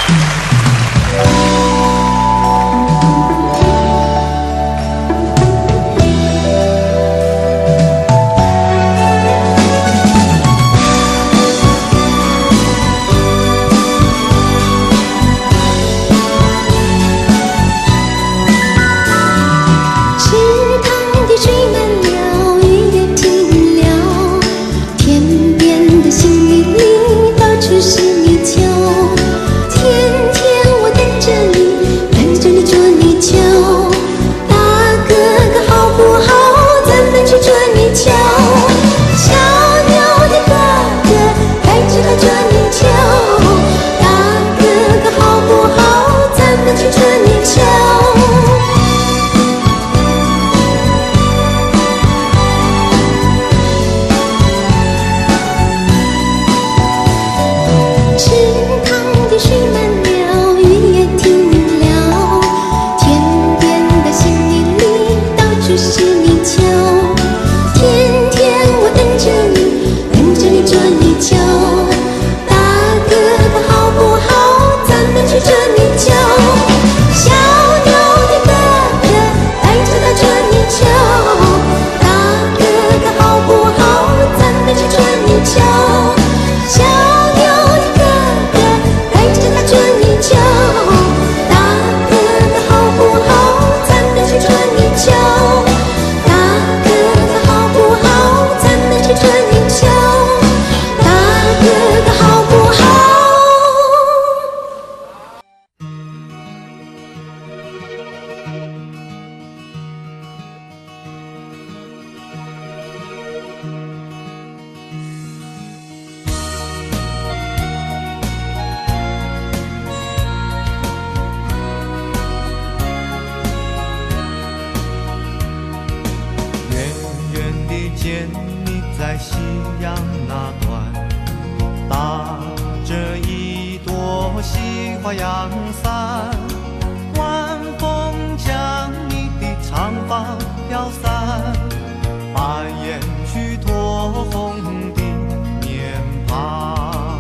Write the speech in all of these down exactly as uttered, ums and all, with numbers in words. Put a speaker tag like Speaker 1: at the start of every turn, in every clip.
Speaker 1: 见你在夕阳那端，打着一朵西花阳伞，晚风将你的长发飘散，把烟去托红的面庞。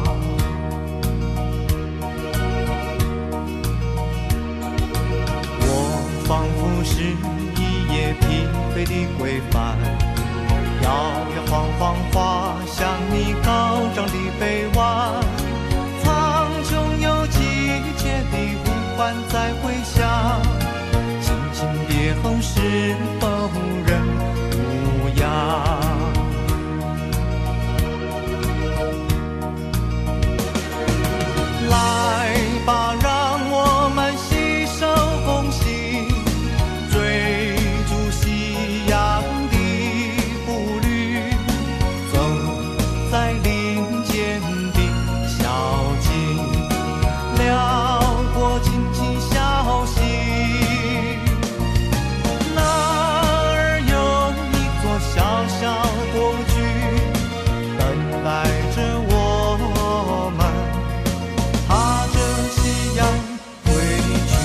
Speaker 1: 我仿佛是一夜疲惫的归帆，摇摇晃晃滑向你高涨的臂弯，苍穹有季节的呼唤在回响，轻轻别后是否仍无恙？来吧，让我们携手共行，追逐夕阳的步履，走在林间的小径，辽阔尽情笑息。那儿有一座小小国居，等待着我们，踏着夕阳归去。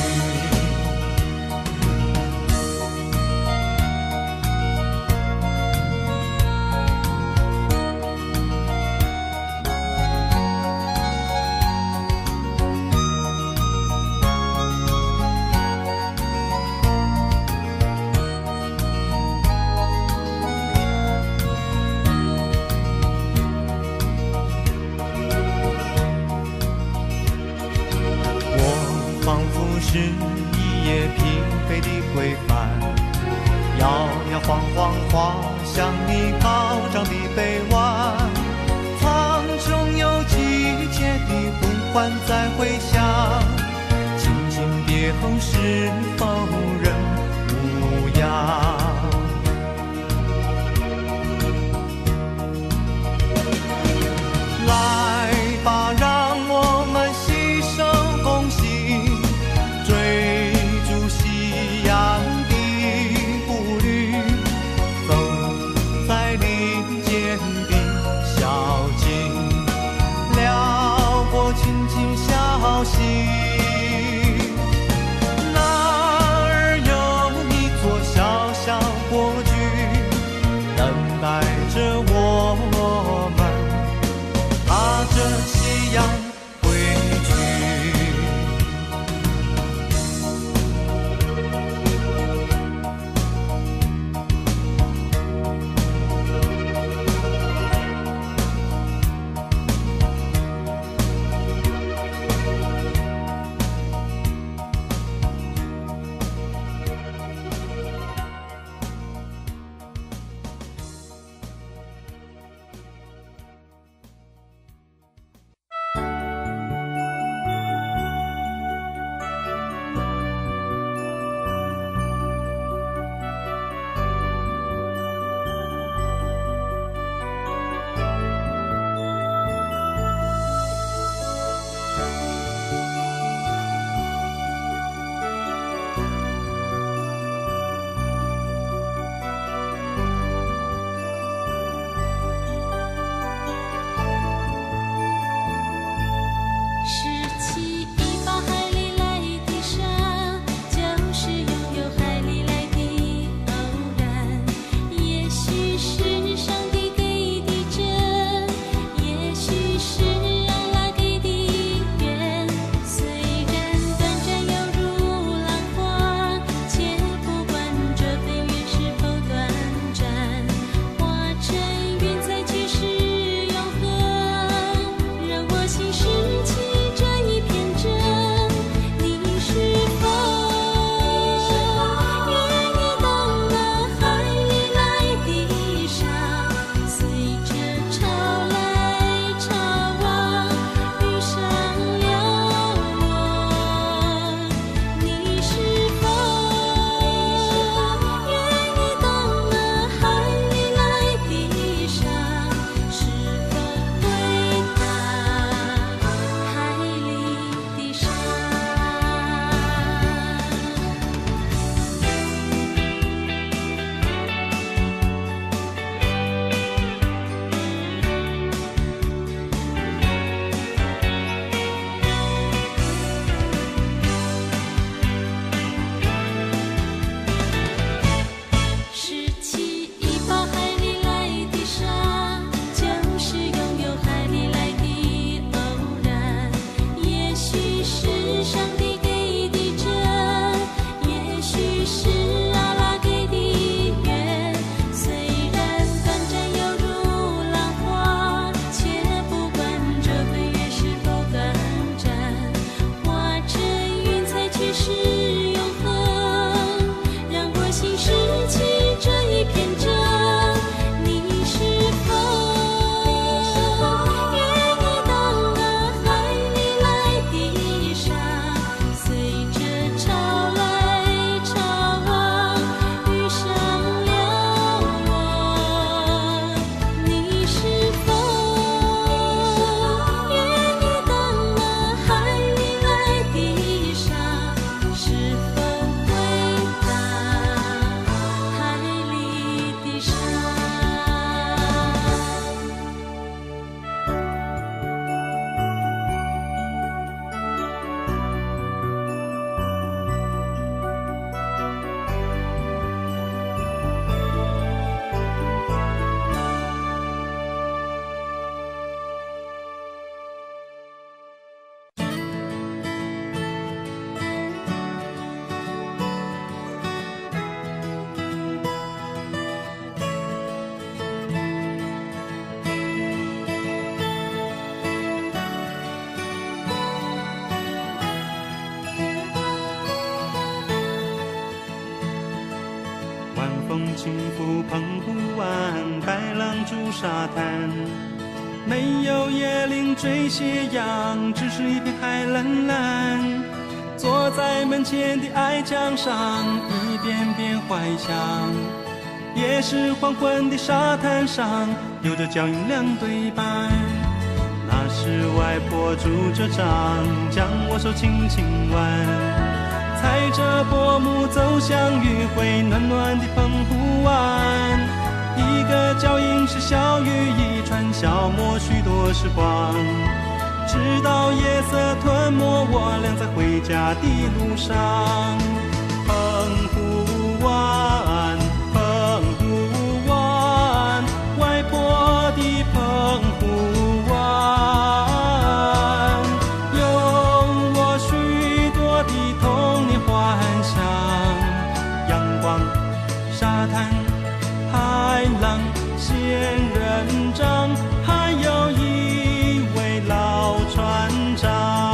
Speaker 1: 我仿佛是一夜疲惫的归帆，摇摇晃晃滑向你高涨的臂弯，苍穹有季节的呼唤在回响，轻轻别后是否仍无恙？来吧，让我们携手共行，追逐夕阳的步履，走在林间的小径，辽阔尽情笑息。那儿有一座小小国居，等待着我们，踏着夕阳归去。
Speaker 2: 轻浮澎湖湾，白浪逐沙滩。没有椰林缀斜阳，只是一片海蓝蓝。坐在门前的矮墙上，一遍遍怀想。也是黄昏的沙滩上，有着脚印两对半。那时外婆拄着杖，将我手轻轻挽，踩着薄暮走向余晖暖暖的澎湖湾。一个脚印是小雨一串，消磨许多时光，直到夜色吞没我俩在回家的路上。澎湖湾，澎湖湾，外婆的澎湖湾，有我许多的童年幻想。阳光、沙滩、海浪、仙人掌，还有一位老船长。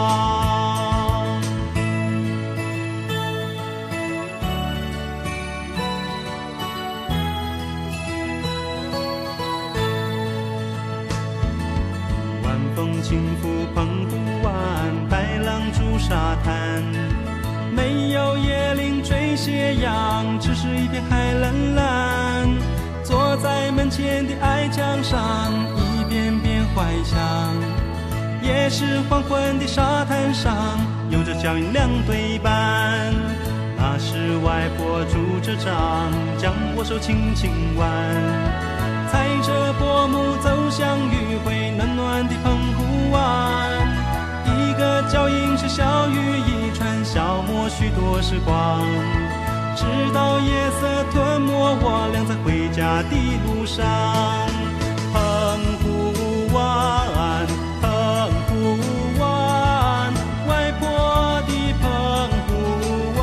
Speaker 2: 晚风轻拂澎湖湾，白浪逐沙滩。没有椰林缀斜阳，只是一片海蓝蓝。坐在门前的矮墙上，一遍遍怀想。也是黄昏的沙滩上，有着脚印两对半。那时外婆拄着杖，将我手轻轻挽，踩着薄暮走向余晖暖暖的澎湖湾。一个脚印是小雨一串，消磨许多时光，直到夜色吞没我俩在回家的路上。澎湖湾，澎湖湾，外婆的澎湖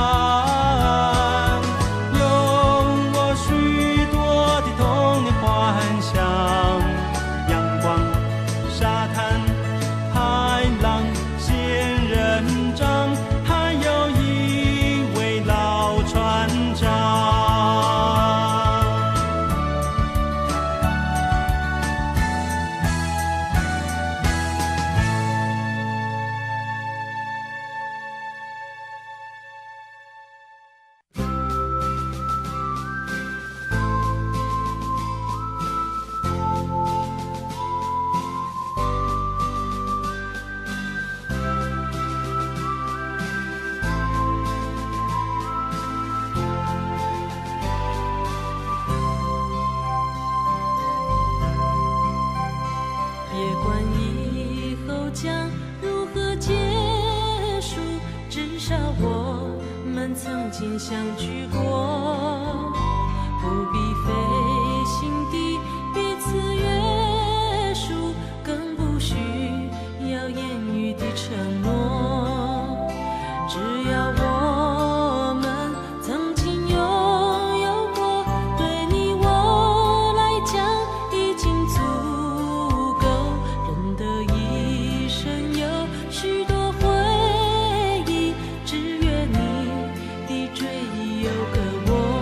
Speaker 2: 湾，有我许多的童年幻想。阳光、沙滩、海浪、仙人掌，还有一位老船长。
Speaker 3: 别管以后将如何结束，至少我们曾经相聚过。不必费心地彼此约束，更不需要言语的承诺。只要我们曾经拥有过，对你我来讲已经足够。人的一生有许多回忆，只愿你的追忆有个我。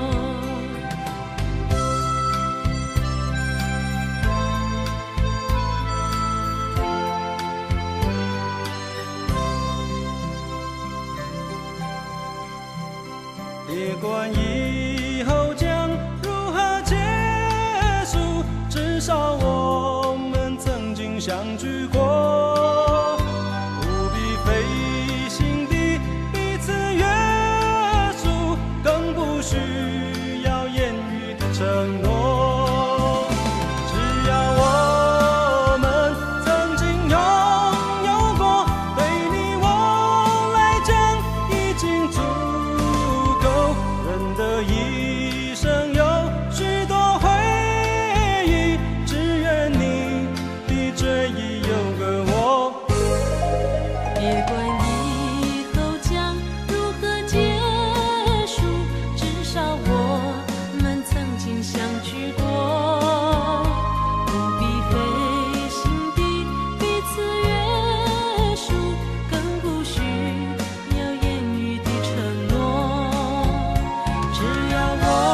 Speaker 2: 别管以后将如何结束，至少我们曾经相聚过。不必费心地彼此约束，更不需要言语的承诺。只要我们曾经拥有过，对你我来讲已经足够。人的一生有许多回忆，只愿你的追忆有个我。
Speaker 3: 别管以后将如何结束，至少我们曾经相聚过。不必费心地彼此约束，更不需要言语的承诺。只要我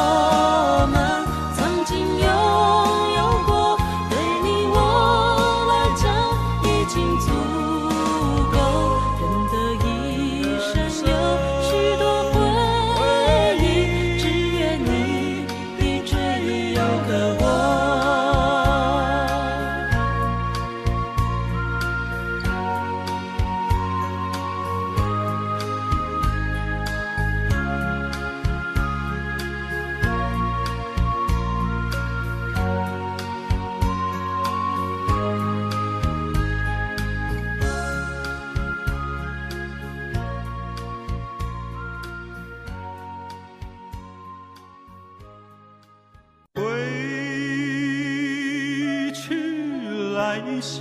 Speaker 2: 兮，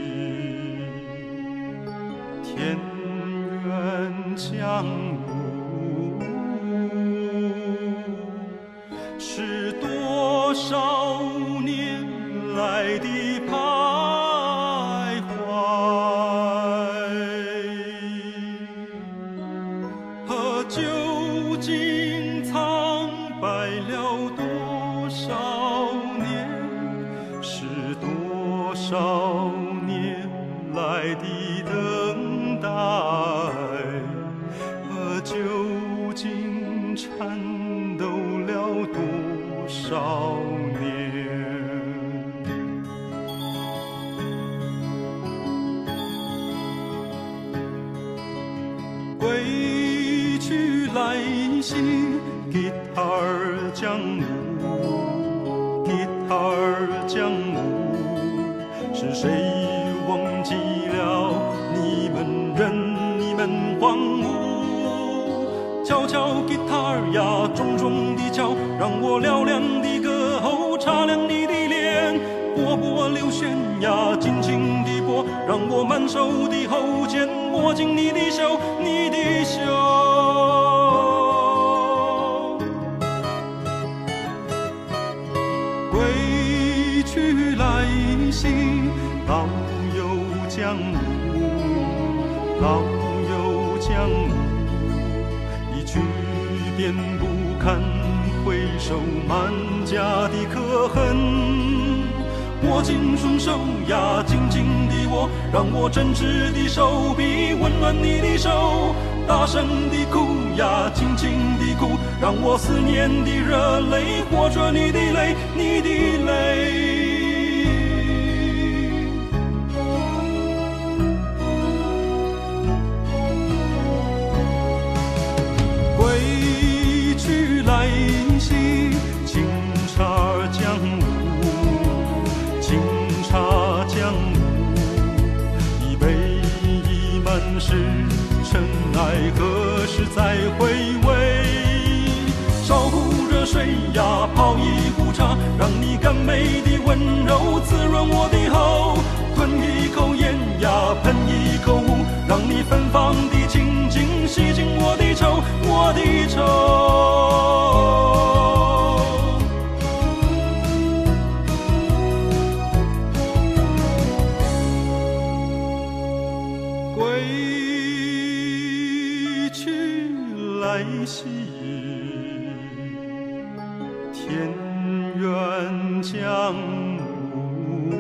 Speaker 2: 田园将芜，是多少年来的徘徊，和究竟苍白了多少年，是多少年来的等待，和究竟颤抖了多少年。归去来兮，吉他儿将芜，吉他儿将芜，是谁忘记了你们人，你们荒芜？敲敲吉他儿呀，重重地敲，让我嘹亮的歌喉擦亮你的脸。波波流弦呀，轻轻地拨，让我满手的喉剑摸进你的袖，你的袖。归去来兮，老友将芜，老友将芜，一去便不堪回首满家的刻痕。握紧双手呀，紧紧地握，让我真挚的手臂温暖你的手。大声地哭呀，轻轻地哭，让我思念的热泪活着你的泪，你的泪。归去来兮，清茶儿将芜，清茶将芜，一杯已满是尘埃，何时再回味？烧壶热水呀，泡一壶茶，让你甘美的温柔滋润我的喉。吞一口烟呀，喷一口雾，让你芬芳的情景洗净我的愁，我的愁。来兮，田园将芜，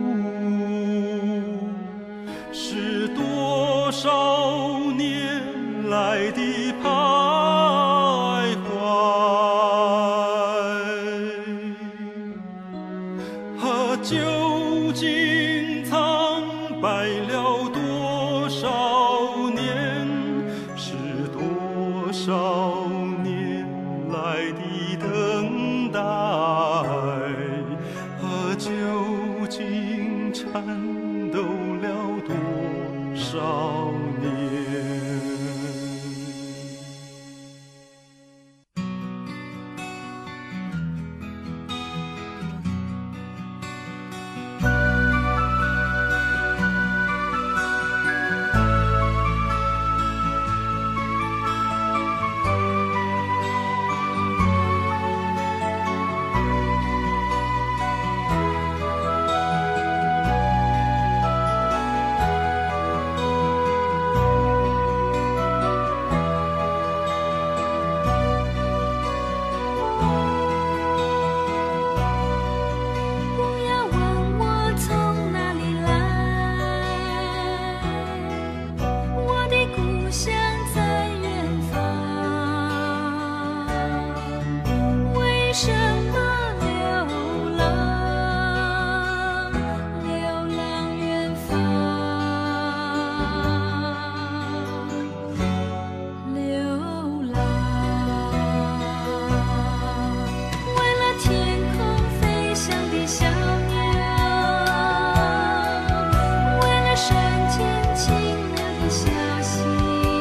Speaker 2: 是多少年来的徘徊，和究竟苍白了多少年，是多少年来的等待，和究竟颤抖了多少年。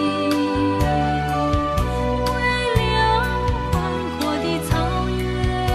Speaker 3: 为了广阔的草原。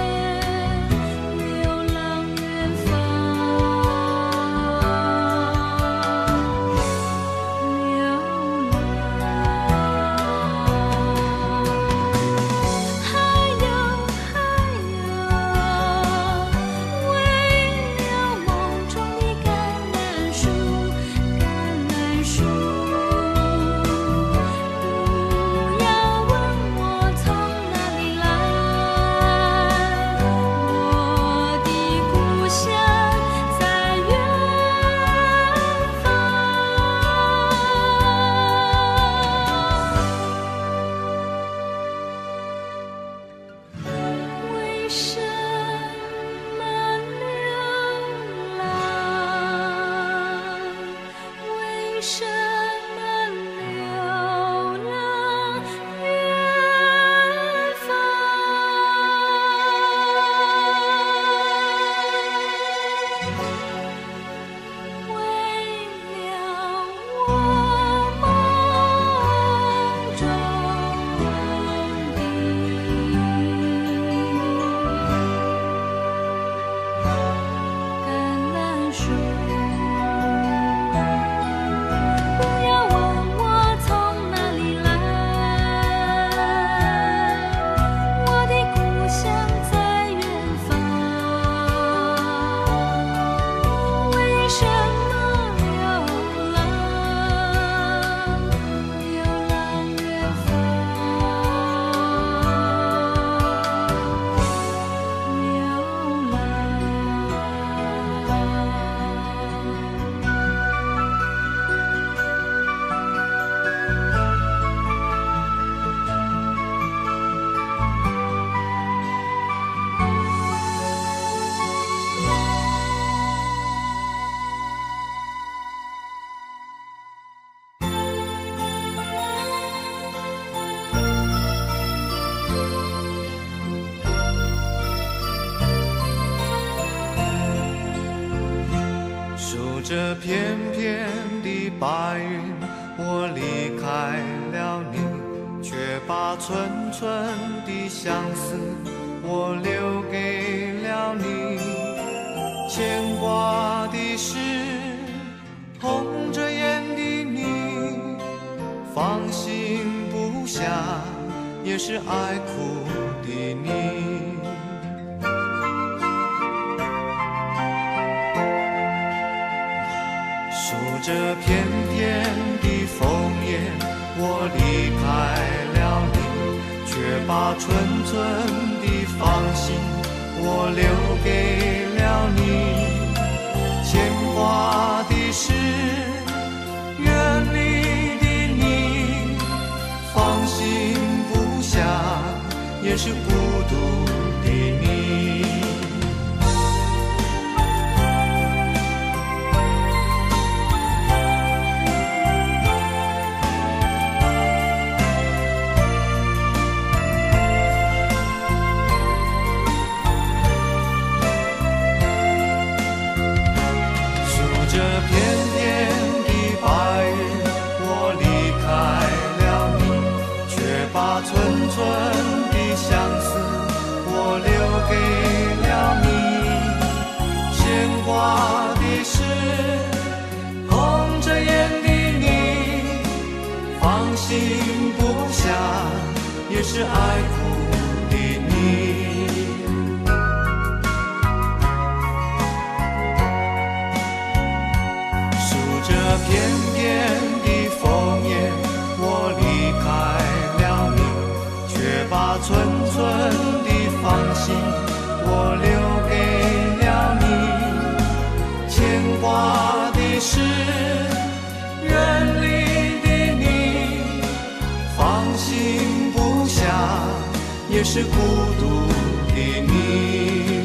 Speaker 1: 着片片的白云，我离开了你，却把寸寸的相思我留给了你。牵挂的是红着眼的你，放心不下也是爱哭的你。数着片片的枫叶，我离开了你，却把寸寸的芳心我留给了你。牵挂的是远离的你，放心不下也是孤独的你。这片片的白云，我离开了你，却把寸寸的相思我留给了你。牵挂的是红着眼的你，放心不下也是爱哭的你。这片片的枫叶，我离开了你，却把寸寸的芳心我留给了你。牵挂的是远离的你，放心不下也是孤独的你。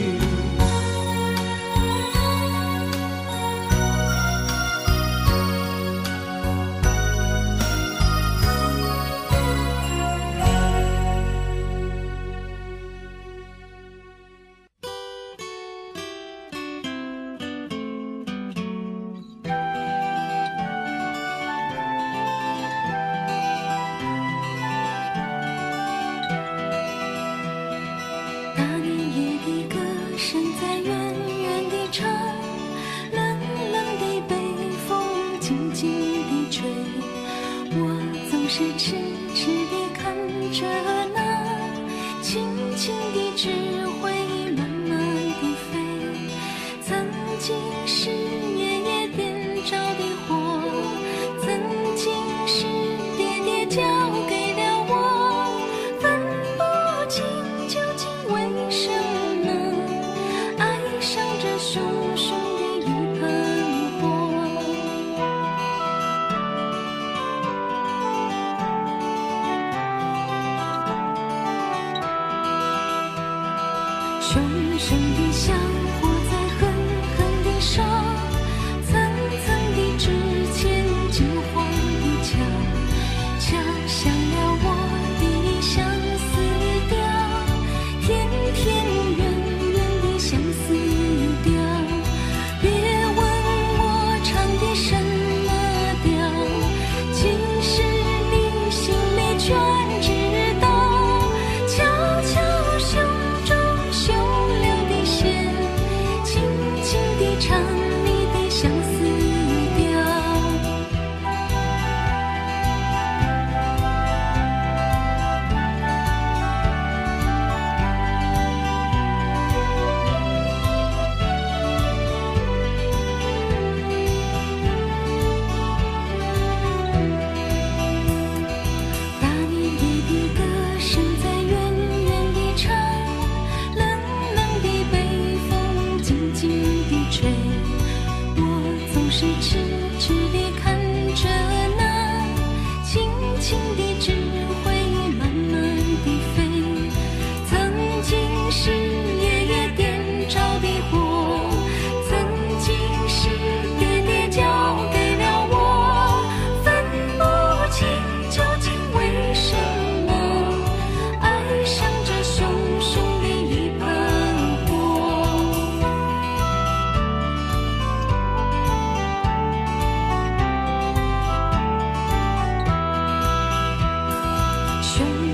Speaker 4: 熊熊的香火在狠狠地烧，层层地纸钱金黄的墙，敲响了我的相思调，天天远远的相思调。别问我唱的什么调，其实你心里全知道。悄悄胸中修留的线，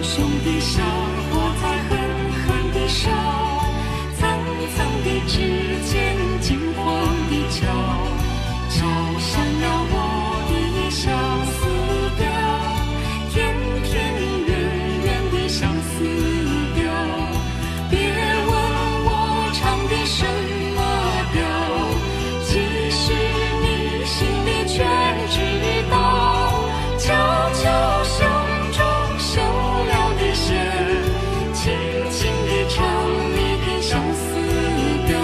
Speaker 4: 熊的香火在狠狠地烧，层层的指尖金黄的桥，敲响了我的相思调，天天远远的相思调。别问我唱的什么调，其实你心里全知道。悄悄胸中绣了的线，轻轻地唱你的相思调。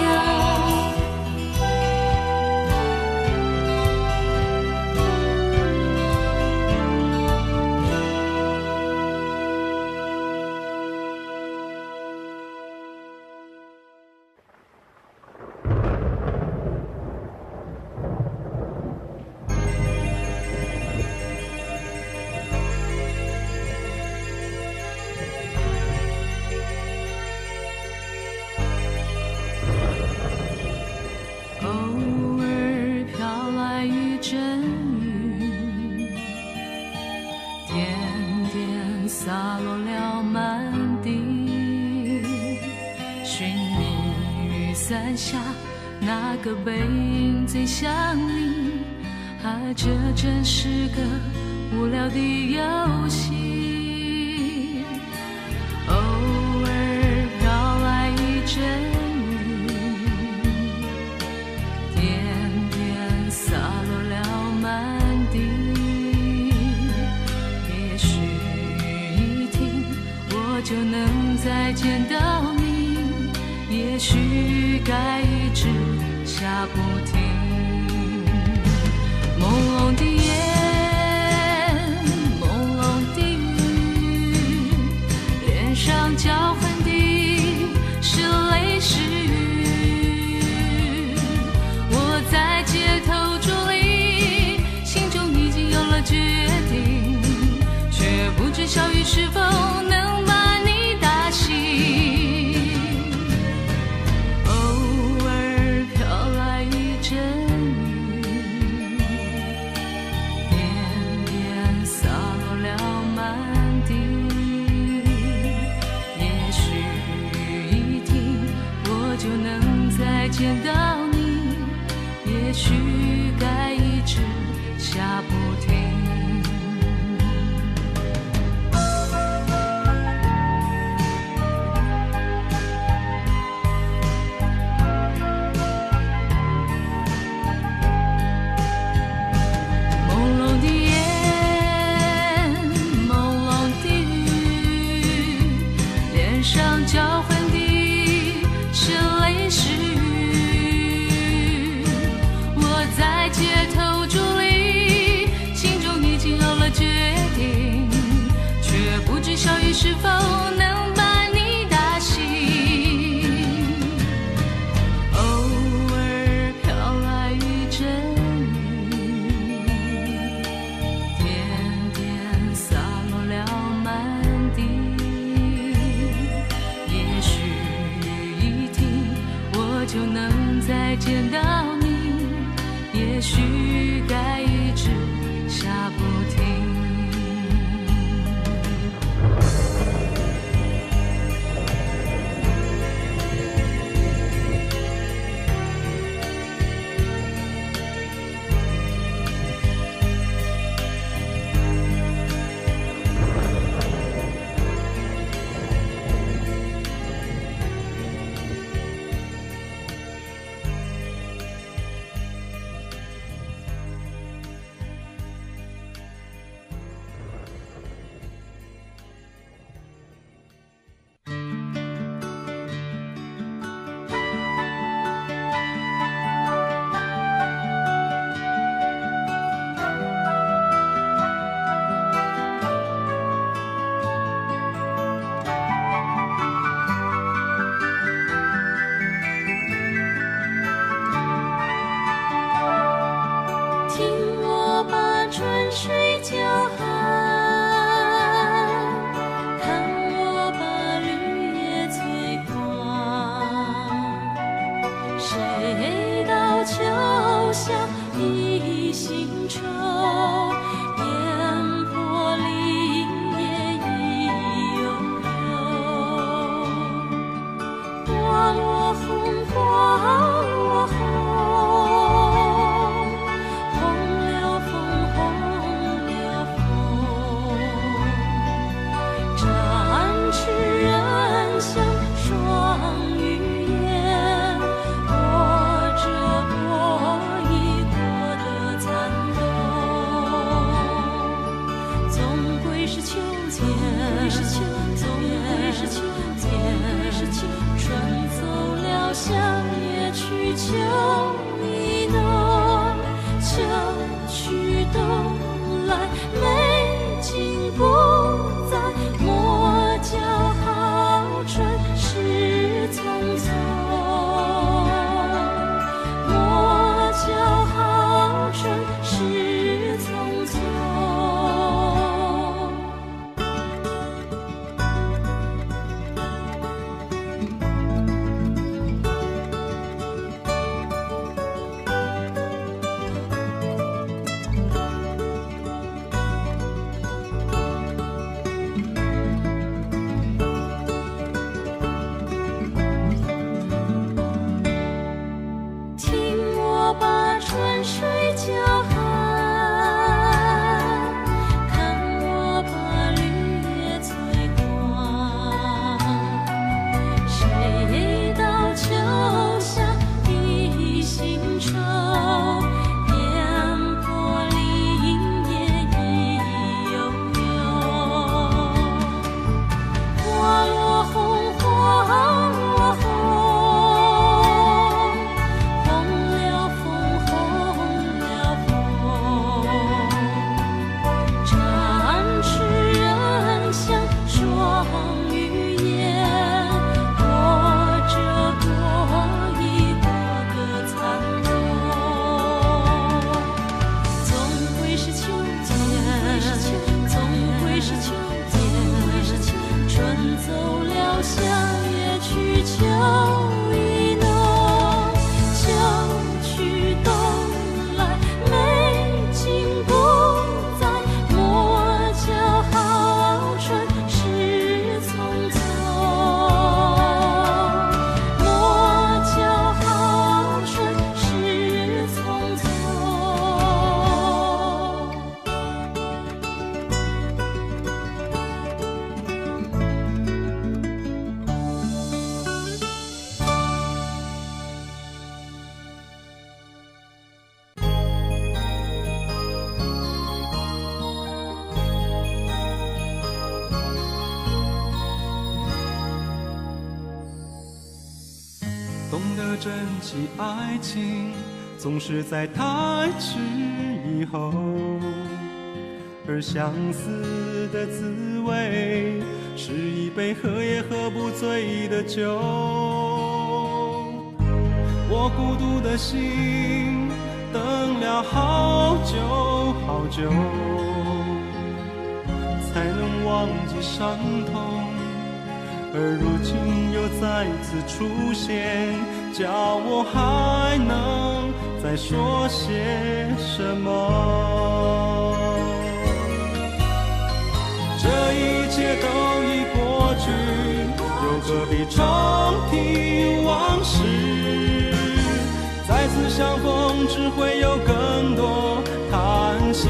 Speaker 4: 偶尔飘来一阵雨，点点洒落了满地。寻觅雨伞下那个背影最像你，啊，这真是个无聊的游戏。偶尔飘来一阵就能再见到你，也许该一直下不停。朦胧的夜，朦胧的雨，脸上交换的是泪是雨。我在街头伫立，心中已经有了决定，却不知小雨是否能把见到你，也许该一直下不停。朦胧的夜，朦胧的雨，脸上交换的是泪是雨。在街头伫立，心中已经有了决定，却不知小雨是否能把你打醒。偶尔飘来一阵雨，点点洒落了满地。也许雨一停，我就能再见到你，也许该一直下不停。
Speaker 3: 是秋天，总归是秋天，春走了，夏也去，秋意浓，秋去冬来，美景不再，莫叫好春事匆匆，莫叫好春事匆匆。
Speaker 2: 懂得珍惜爱情，总是在太迟以后，而相思的滋味，是一杯喝也喝不醉的酒。我孤独的心，等了好久好久，才能忘记伤痛。而如今又再次出现，叫我还能再说些什么？这一切都已过去，又何必重提往事？再次相逢，只会有更多叹息。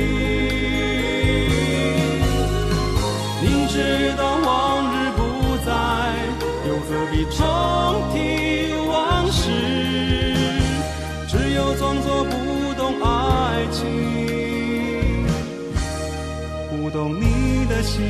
Speaker 2: 明知道往日不在，又何必重提往事？只有装作不懂爱情，不懂你的心。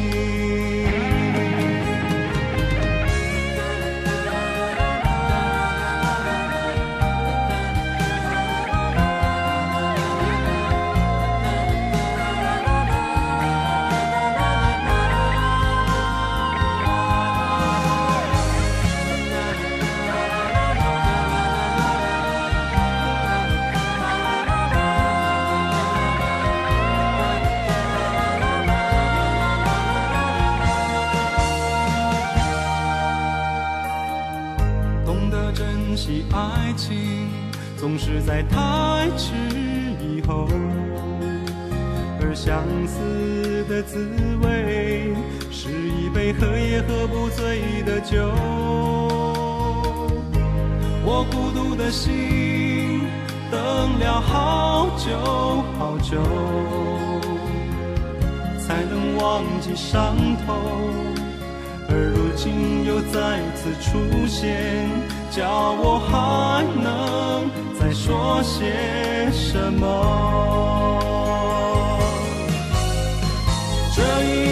Speaker 2: 珍惜爱情，总是在太迟以后，而相思的滋味，是一杯喝也喝不醉的酒。我孤独的心，等了好久好久，才能忘记伤痛。而如今又再次出现，叫我还能再说些什么？这一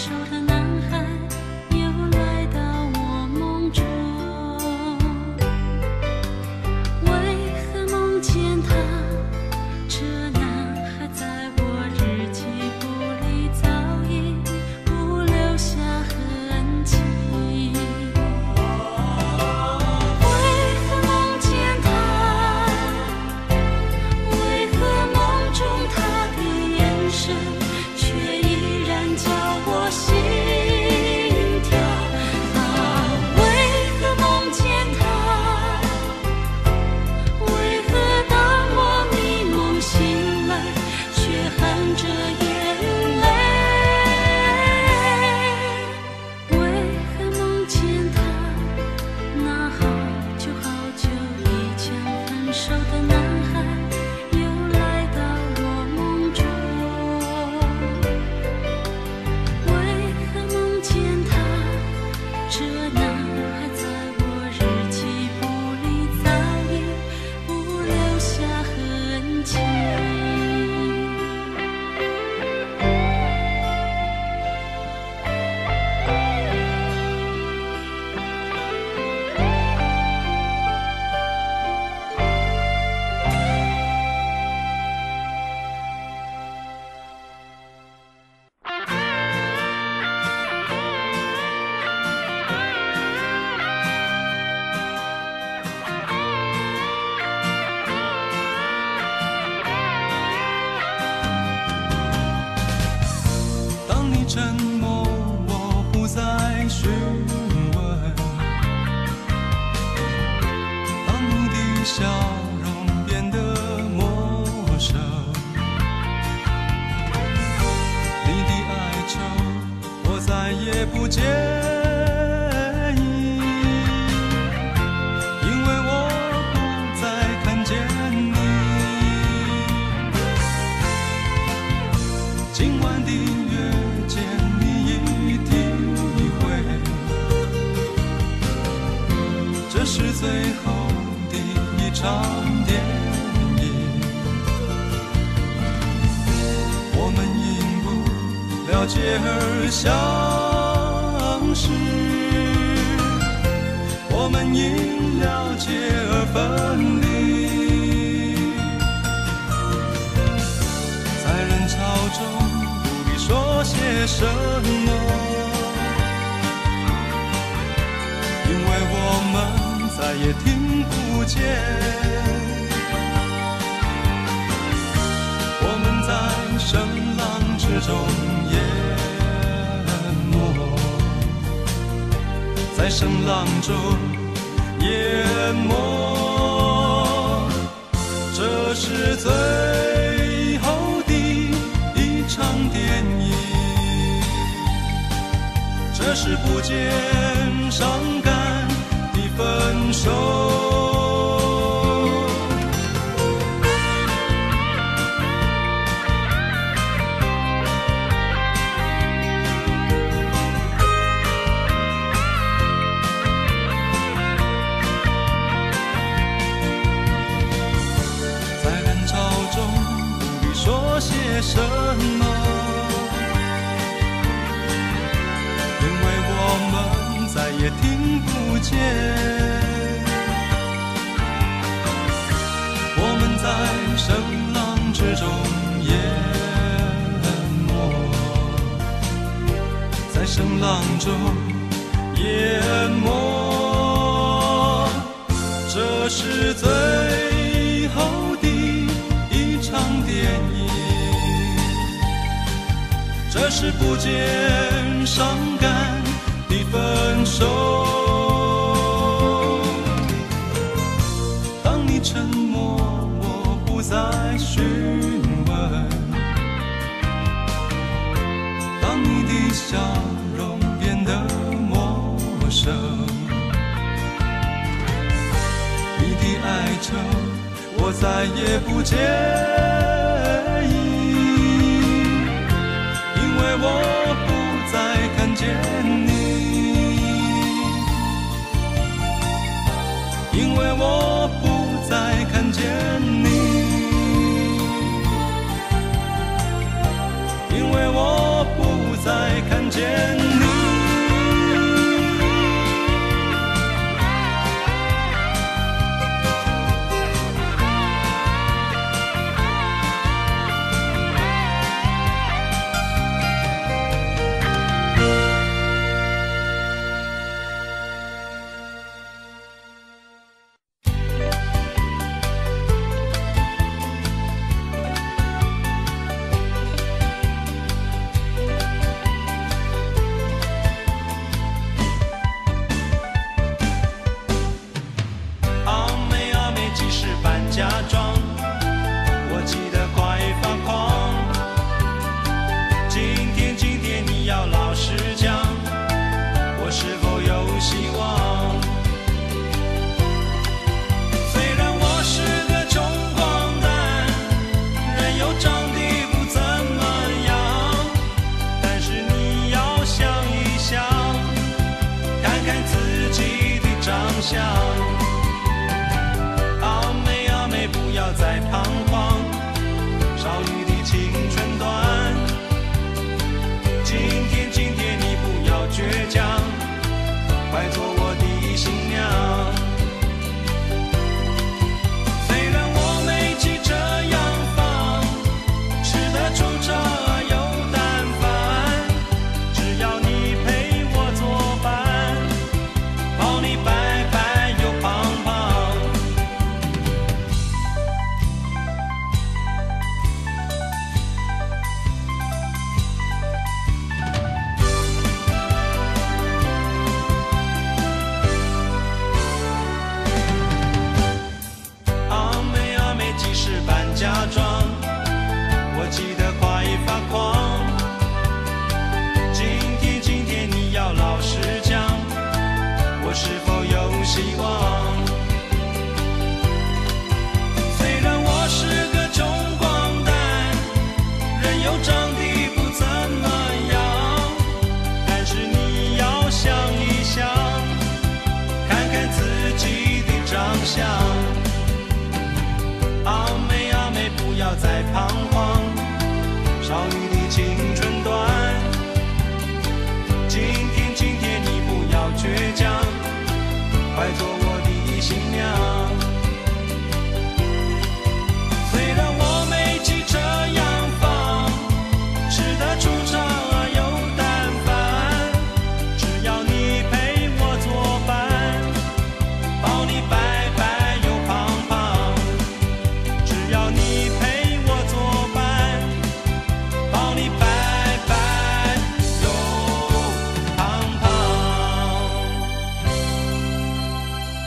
Speaker 3: 手的男孩又来到我梦中，为何梦见他？这男孩在我日记簿里早已不留下痕迹。为何梦见他？为何梦中他的眼神却依然叫我心跳？啊，为何梦见他？为何当我迷梦醒来，却含着眼泪？为何梦见他？那好久好久以前分手的男孩又来到我梦中，为何梦见他？这男孩在我日记簿里早已不留下痕迹。
Speaker 2: 当你沉默，我不再询问；当你的笑容变得陌生，你的哀愁我再也不介意，因为我不再看见你。今晚的月见你已体会，这是最后的一场电影。我们因不了解而相识，我们因了解而分离。在人潮中不必说些什么，因为我们再也听不见。我们在声浪之中淹没，在声浪中淹没，这是最后的一场电影，这是不见伤感的分手。些什么？因为我们再也听不见。我们在声浪之中淹没，在声浪中淹没，这是最后的一场电影。这是不见伤感的分手。当你沉默，我不再询问；当你的笑容变得陌生，你的哀愁我再也不介意。因为我不再看见你，因为我不再看见你，因为我不再看见你。 见你。假装，我急得快发狂。今天，今天你要老实讲，我是否有希望？虽然我是个穷光蛋，人又长得不怎么样，但是你要想一想，看看自己的长相。不要再彷徨，少女的青春短。今天，今天你不要倔强，快做我的新娘。虽然我没急着洋房，吃得出茶有淡饭，只要你陪我作伴，抱你白白又胖胖。假装，我急得快发狂。今天，今天你要老实讲，我是否有希望？虽然我是个穷光蛋，人又长得不怎么样，但是你要想一想，看看自己的长相。阿妹阿妹不要再彷徨，少女的青春短。今天，今天你不要倔强，快做我的新娘。虽然我没急着洋房，吃得出茶有淡饭，只要你陪我作伴，抱你白白又胖胖。只要你陪我作伴，抱你白白又胖胖。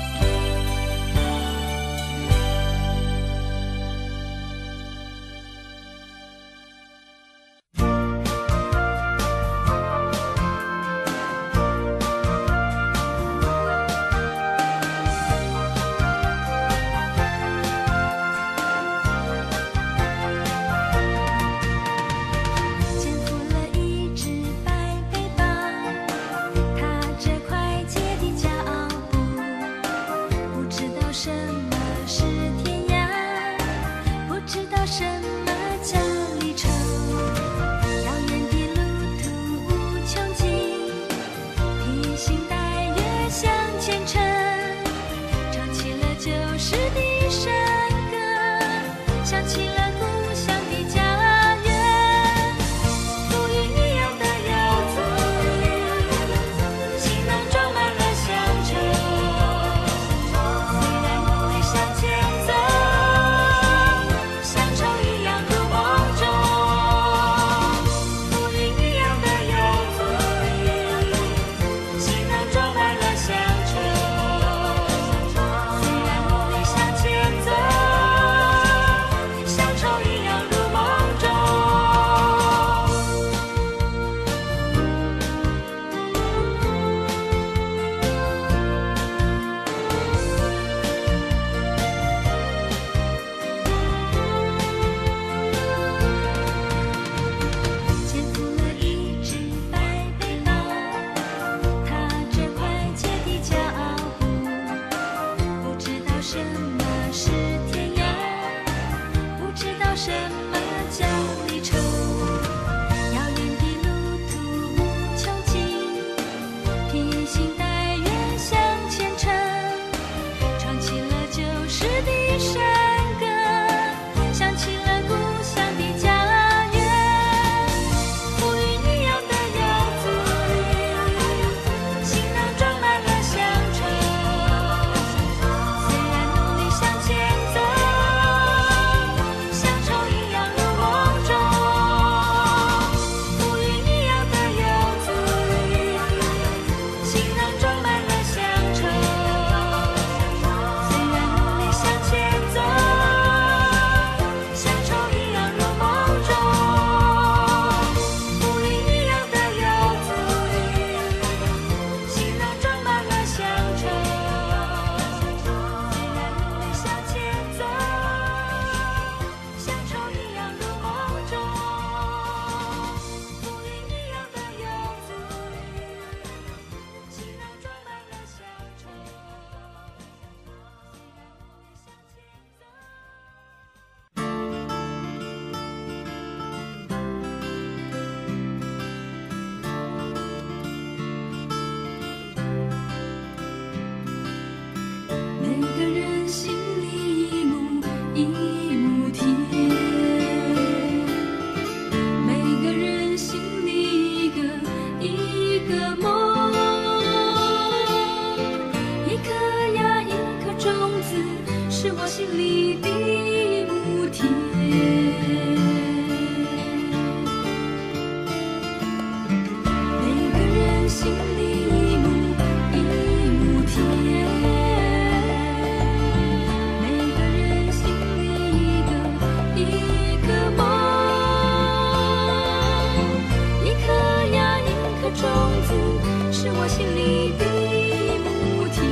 Speaker 4: 子，是我心里的母亲。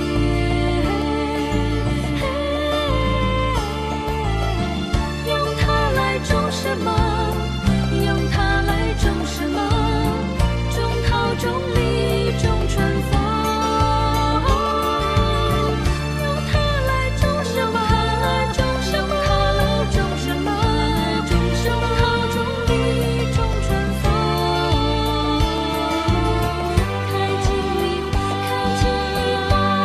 Speaker 4: 用它来种什么？用它来种什么？种桃，种李，种春风。用它来种什么？种什么？种什么？种什么？种李，种春风。开尽梨花，开尽梨花。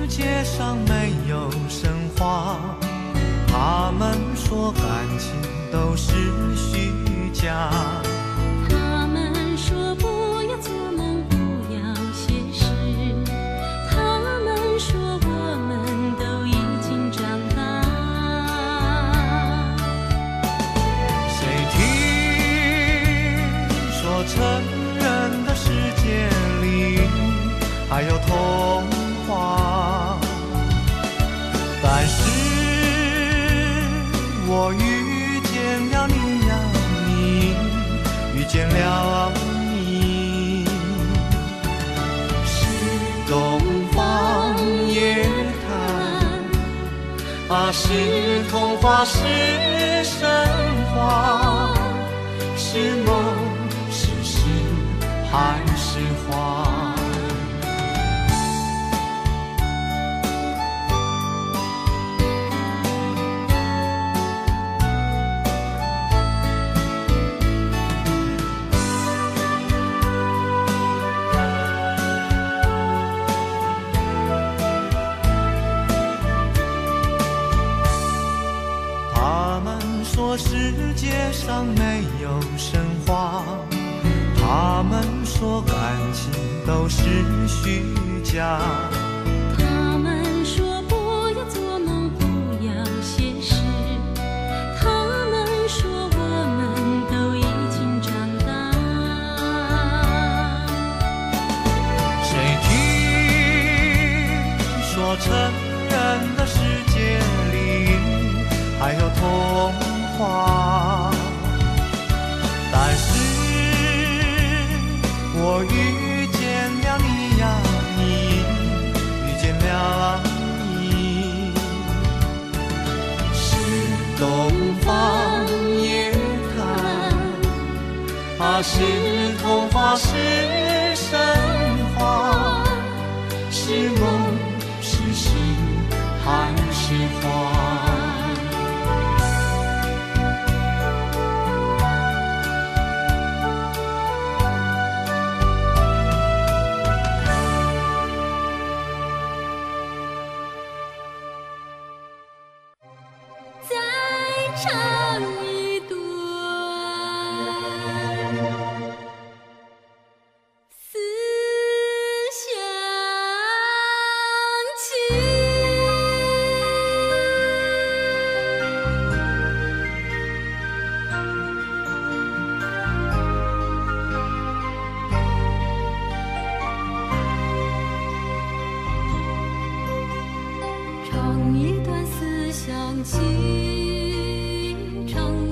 Speaker 1: 界上没有神话，他们说感情都是虚假。
Speaker 3: 他们说不要做梦，不要写诗。他们说我们都已经长大。
Speaker 1: 谁听说成人的世界里还有童话？但是我遇见了你呀，你遇见了你，是东方夜谭啊，是童话，是神话，是梦，是诗，还是画？说世界上没有神话，他们说感情都是虚假。
Speaker 3: 他们说不要做梦，不要写诗。他们说我们都已经长大。
Speaker 1: 谁听说成人的世界里还有童话？但是我遇见了你呀，你遇见了你，是东方夜谭啊，是童话，是神话，是梦，是诗，还是画？
Speaker 3: 唱一段思乡情，唱一段思乡情。唱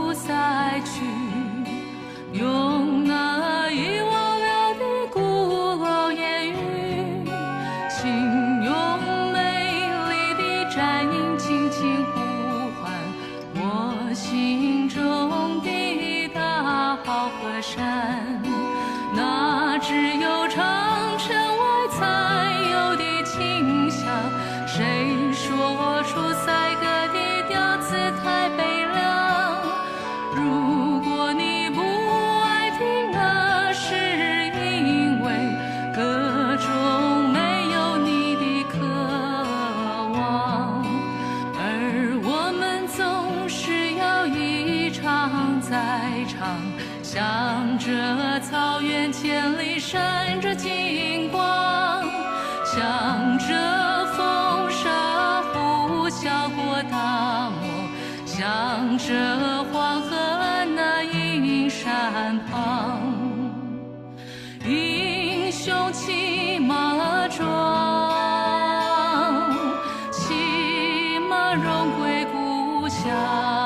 Speaker 4: 路塞去，用那遗忘了的古老言语，请用美丽的战音轻轻呼唤我心中的大好河山，那只有长城外才有的清香。谁说出塞歌的调子太悲凉？如果你不爱听，那是因为歌中没有你的渴望，而我们总是要一场再唱，向着草原千里闪着金光，向着风沙呼啸过大漠，向着黄河岸那阴山旁。英雄骑马壮，骑马荣归故乡。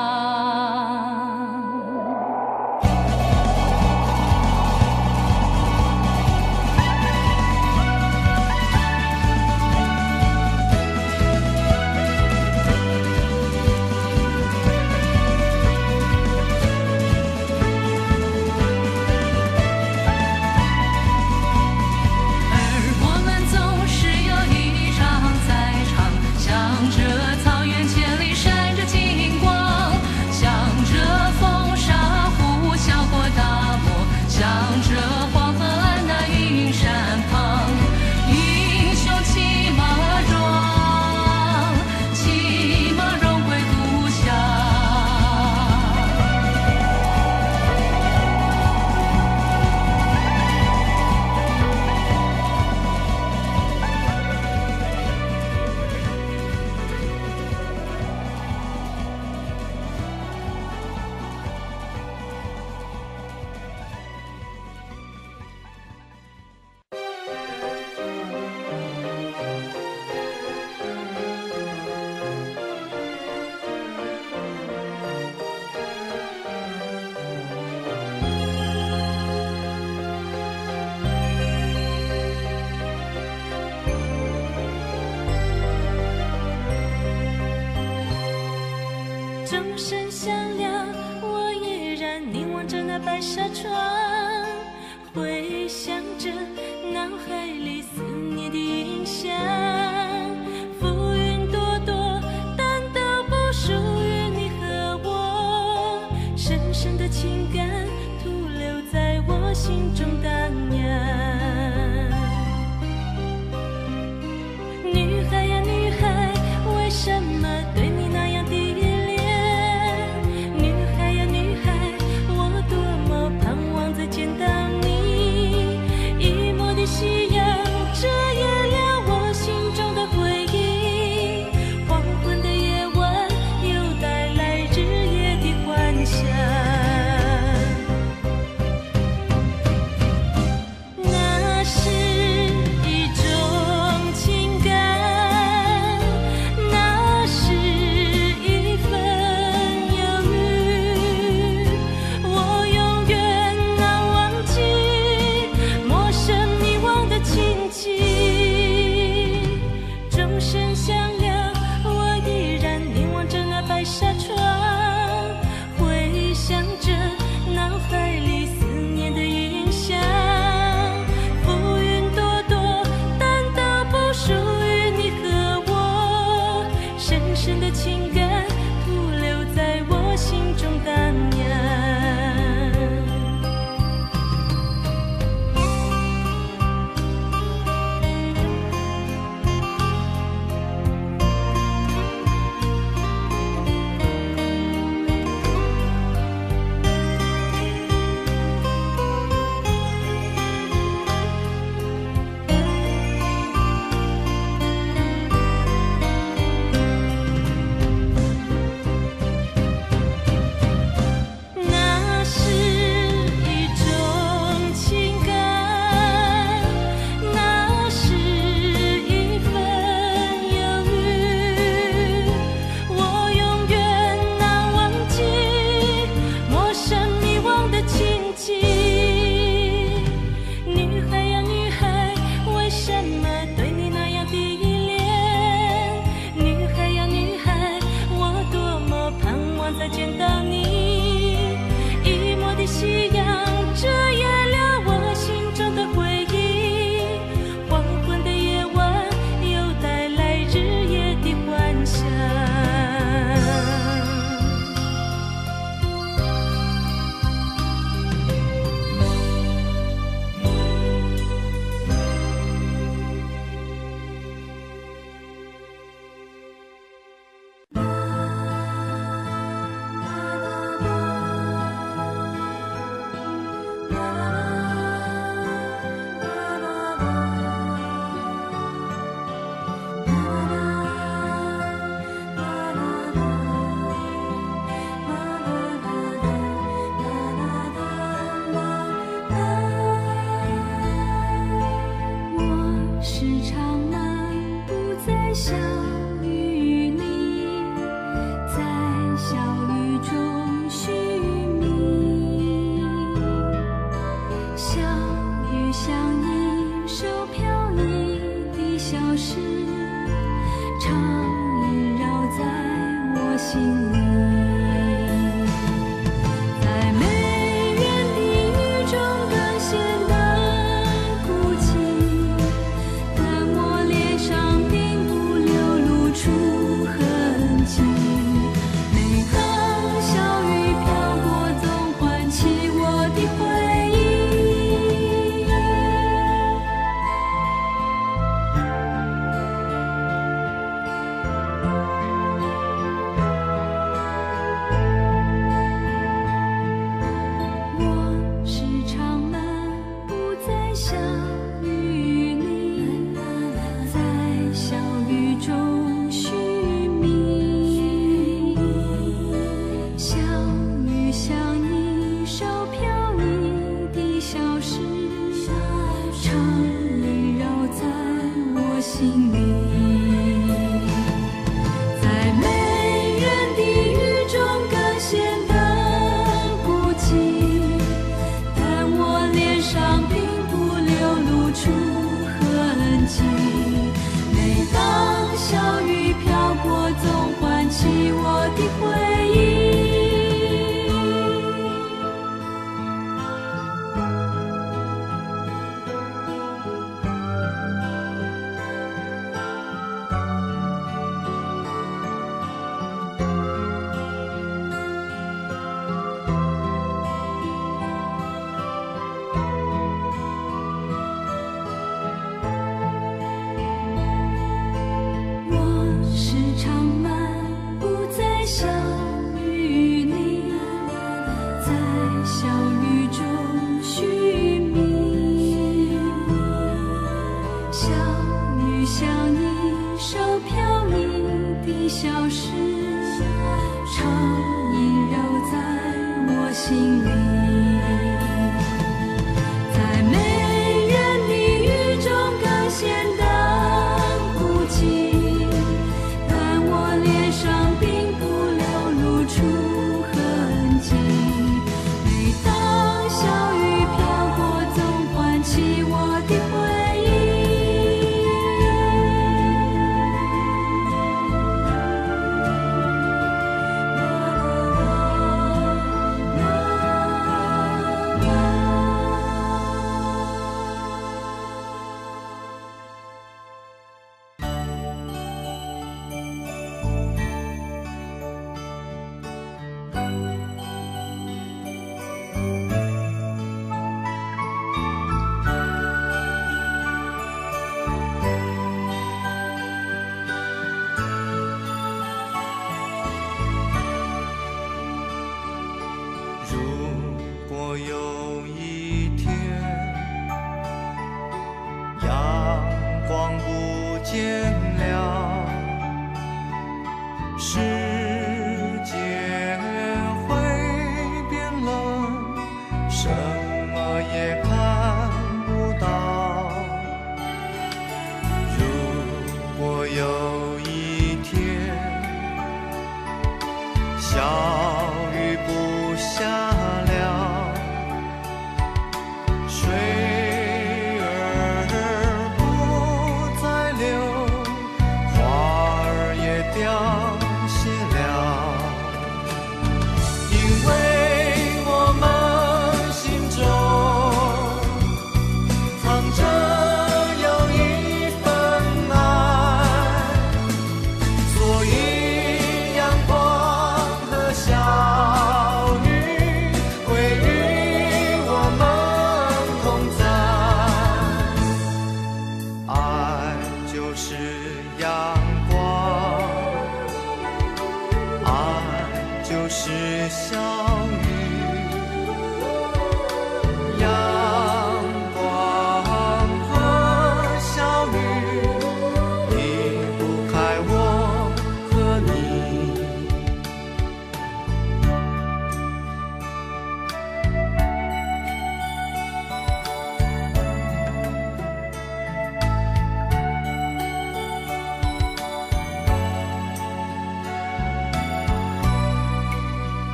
Speaker 4: 钟声响了，我依然凝望着那白纱窗，回想着脑海里思念的印象。浮云朵朵，但都不属于你和我，深深的情感徒留在我心中荡漾。女孩呀女孩，为什么对你那样的见到你， 的回忆。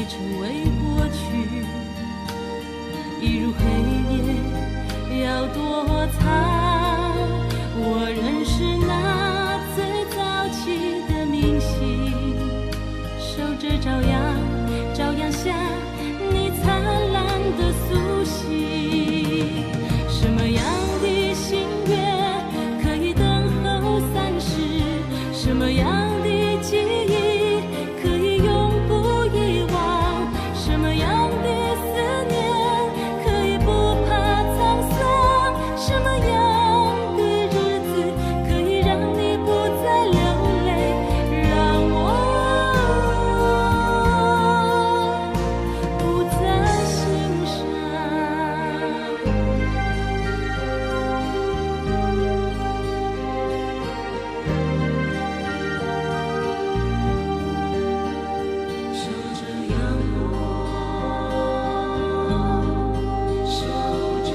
Speaker 3: 会成为过去，一如黑夜要躲藏。我认识那最早期的明星，守着朝阳，朝阳下你灿烂的苏醒。什么样的心愿可以等候三世？什么样的记忆可以永不遗忘？什么样的思念可以不怕沧桑？什么样的日子可以让你不再流泪？让我不再心伤。守着阳光，守着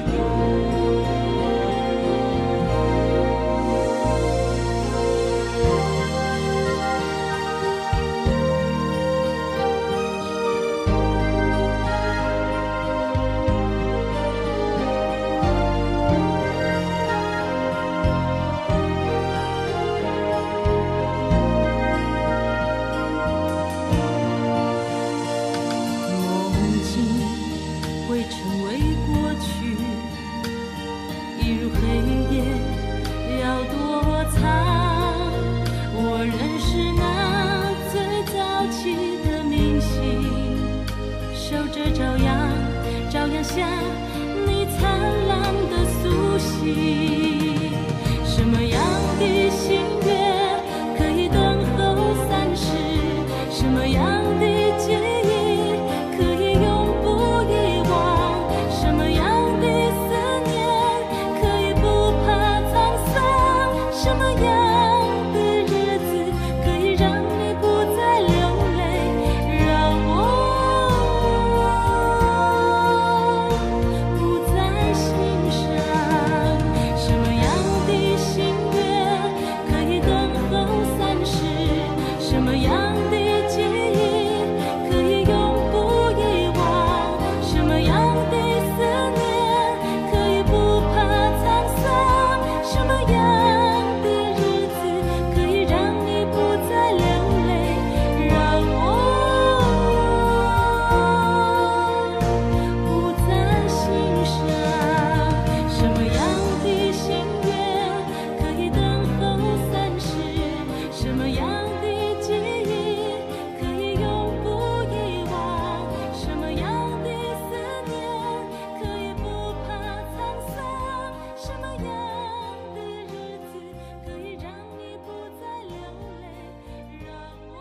Speaker 3: 梦境会成为过去，一如黑夜要躲藏。我认识那最早期的明星，守着朝阳，朝阳下你灿烂的苏醒。什么样的心愿可以等候三世？什么样的记忆可以永不遗忘？什么样的思念可以不怕沧桑？什么样的日子可以让你不再流泪？让我不再心伤。什么样的心愿可以等候三世？什么样的记忆可以永不遗忘？什么样的思念可以不怕沧桑？什么样的日子可以让你不再流泪？让我不再心伤。什么样的心愿可以等候三世？什么样的记忆可以永不遗忘？什么样的思念可以不怕沧桑？什么样的日子可以让你不再流泪？让我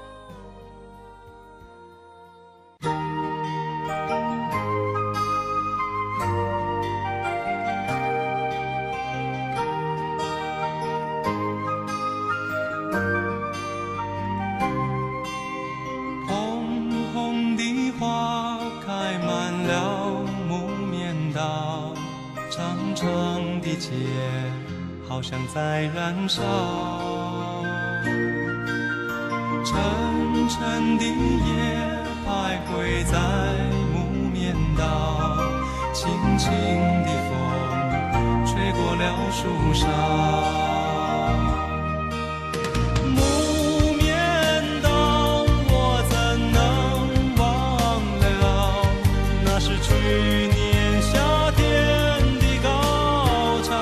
Speaker 1: 红红的花开满了木棉道，长长的街好像在燃烧，沉沉的夜徘徊在木棉道，轻轻的风吹过了树梢。木棉道，我怎能忘了？那是去年夏天的高潮。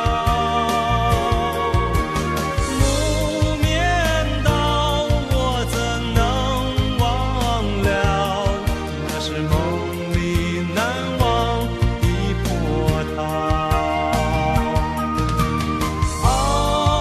Speaker 1: 木棉道，我怎能忘了？那是梦里难忘的波涛。啊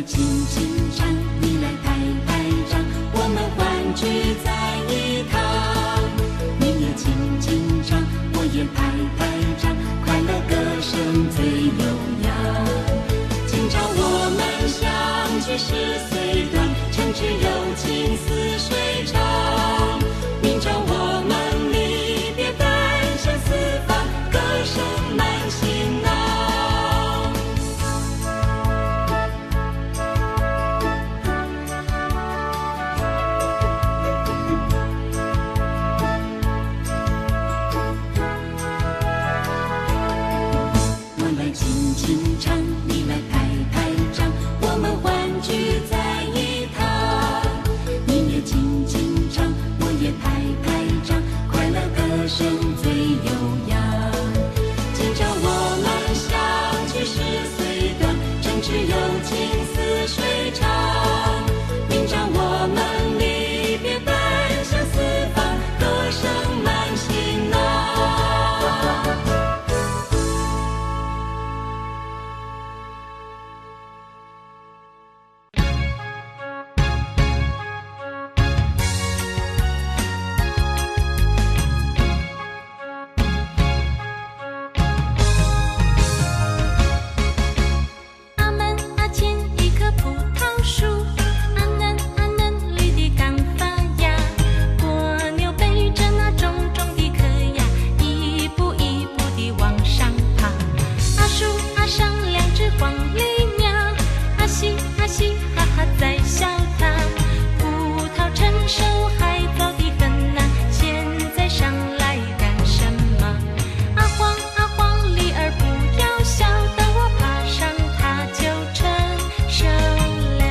Speaker 4: 轻轻唱，你来拍拍掌，我们欢聚在一堂。你也轻轻唱，我也拍拍掌，快乐歌声最悠扬。今朝我们相聚十岁短，诚挚友情似水长。明朝我们离别奔向四方，歌声满行囊。我来轻轻唱，你来拍拍掌，我们欢聚在一堂。你也轻轻唱，我也拍拍掌，快乐歌声最悠扬。今朝我们相聚十岁短，诚挚友情似水长。明朝我们离别奔向四方，歌声满行囊。阿门阿前一棵葡萄树，阿嫩阿嫩绿的刚发芽，蜗牛背着那重重的壳呀，一步一步地往上爬。阿树阿上两只黄鹂鸟，阿嘻阿嘻哈哈在笑它。葡萄成熟还早得很呐，现在上来干什么？阿黄阿黄梨儿不要笑，等我爬上它就成熟了。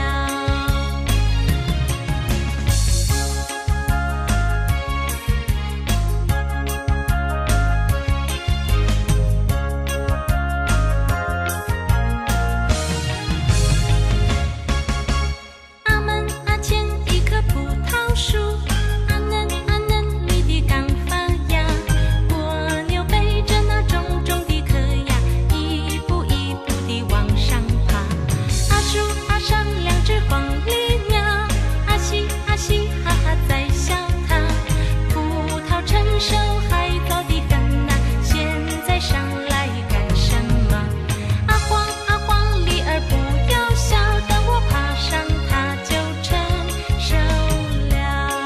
Speaker 4: 阿门阿前一棵葡萄树，阿嫩阿嫩绿的刚发芽，蜗牛背着那重重的壳呀，一步一步地往上爬。阿树阿上两只黄鹂鸟，阿嘻阿嘻哈哈在笑它。葡萄成熟还早得很呐，现在上来干什么？阿黄阿黄梨儿不要笑，等我爬上它就成熟了。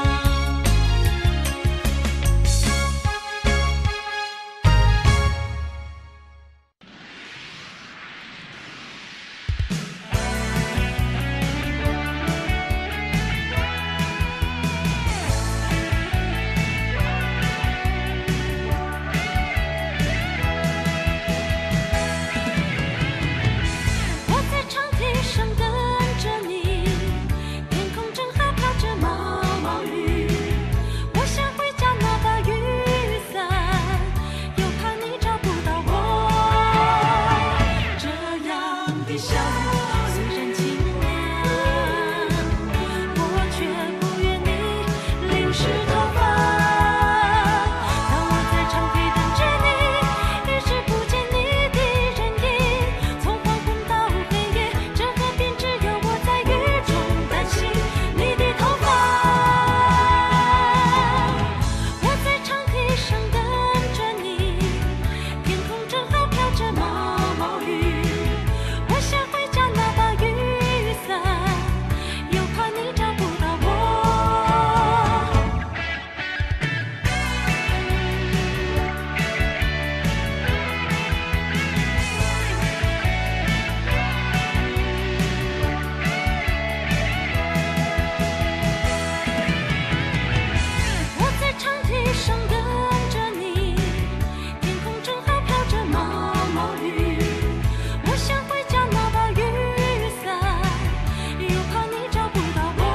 Speaker 4: 我在长堤上等着你，天空正好飘着毛毛雨。我想回家拿把雨伞，又怕你找不到我。这样的笑虽然清凉，我却不愿你淋湿头发。当我在长堤等着你，一直不见你的人影，从黄昏到黑夜，这河边只有我在雨中担心你的头发。我在长堤上等着你，天空正好飘着毛毛雨。我想回家拿把雨伞，又怕你找不到我。我在长堤上等着你，天空正好飘着毛毛雨。我想回家拿把雨伞，又怕你找不到我。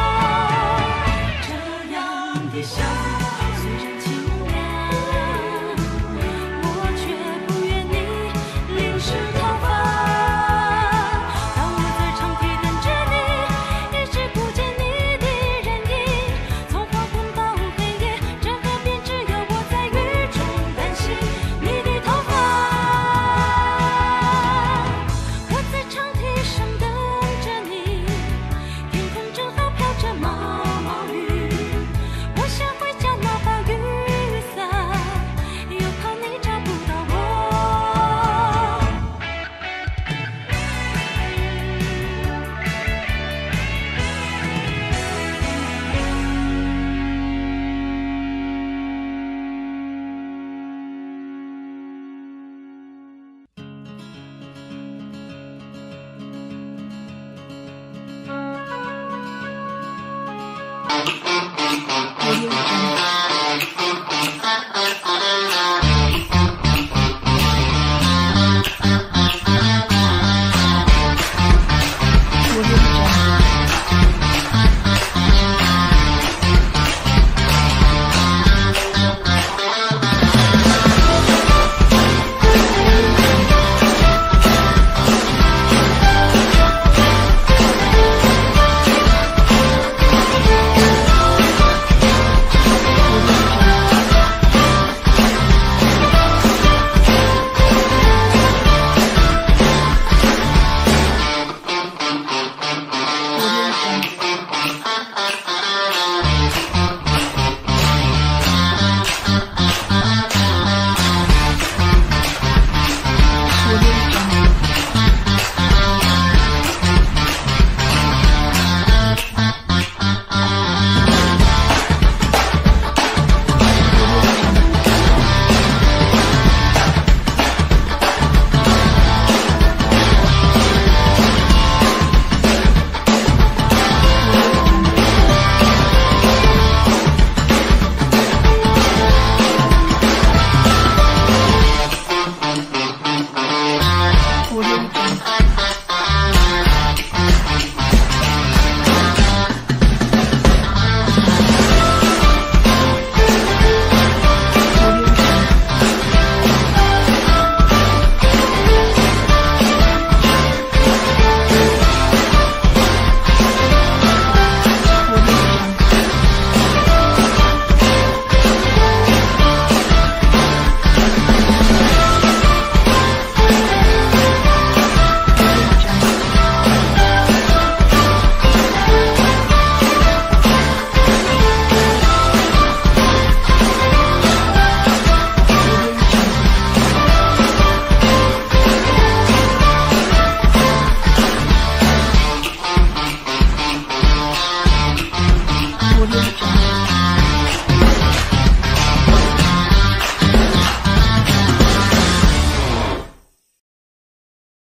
Speaker 4: 这样的笑虽然清凉，我却不愿你淋湿头发。当我在长堤等着你，一直不见你的人影，从黄昏到黑夜，这河边只有我在雨中担心你的头发。我在长堤上等着
Speaker 5: Thank you.